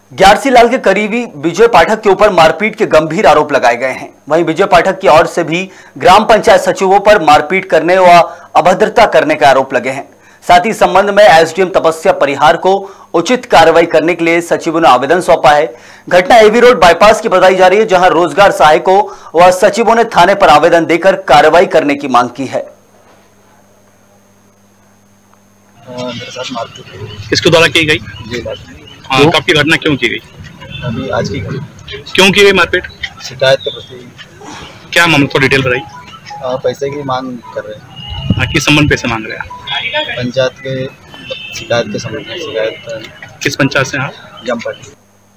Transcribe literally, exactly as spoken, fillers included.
ग्यारसी लाल के करीबी विजय पाठक के ऊपर मारपीट के गंभीर आरोप लगाए गए हैं। वहीं विजय पाठक की ओर से भी ग्राम पंचायत सचिवों पर मारपीट करने व अभद्रता करने के आरोप लगे हैं। साथ ही संबंध में एसडीएम तपस्या परिहार को उचित कार्रवाई करने के लिए सचिवों ने आवेदन सौंपा है। घटना एवी रोड बाईपास की बताई जा रही है, जहां रोजगार सहायकों व सचिवों ने थाने पर आवेदन देकर कार्रवाई करने की मांग की है। मेरे साथ मारपीट किसके द्वारा की गई? जी बात हाँ, तो आपकी घटना क्यों की गई? अभी आज की गई। क्यों की गई मारपीट? शिकायत के प्रति। क्या मामला, तो डिटेल बताइए। पैसे की मांग कर रहे हैं। हाँ, किस संबंध पैसे मांग रहे हैं? पंचायत के शिकायत के संबंध में। शिकायत किस पंचायत से? हाँ, जमपट।